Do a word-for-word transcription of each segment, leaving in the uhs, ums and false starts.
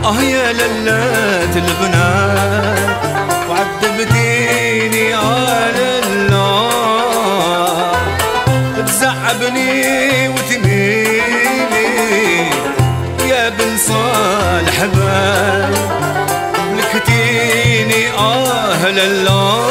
اه يا للات البنات وعذبتيني اه للا، تزعبني وتميلي يا بن صالح باي، ملكتيني اه للا.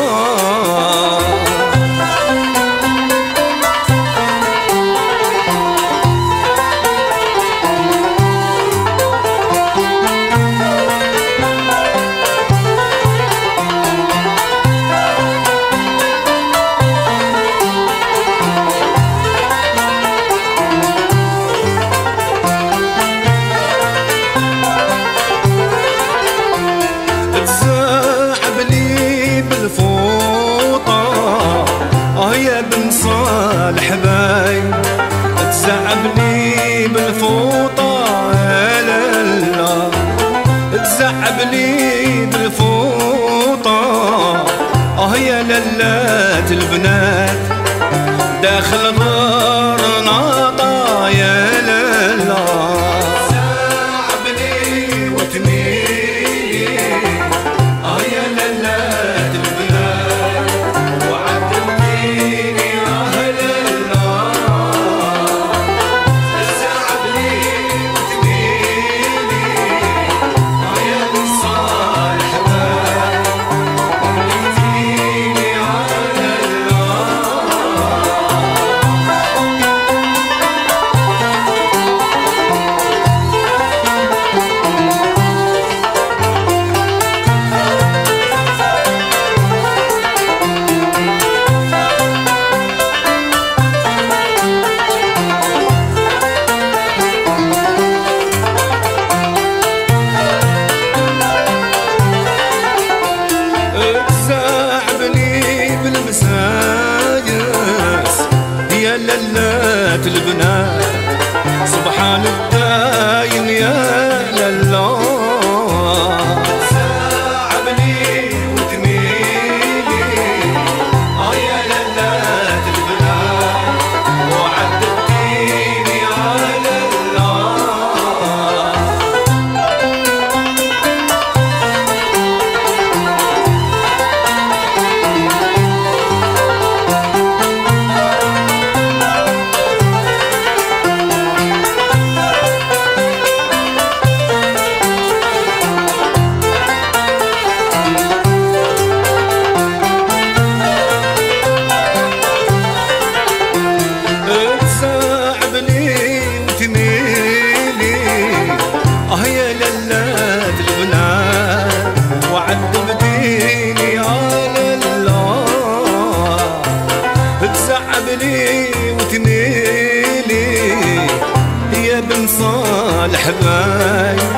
صالح باي تزعبني بالفوطة يا للا، تزعبني بالفوطة اه يا للات البنات، داخل غار ناطا يا للا، تزعبني وتميلي اه يا للات البنات وعذبتيني يا للات البنات سبحان الدايم يا للا، تزعبني وتميلي اه يا للات البنات وعذبتيني يا للا. وعذبتيني يا للا، تزعبني وتميلي يا بن صالح باي،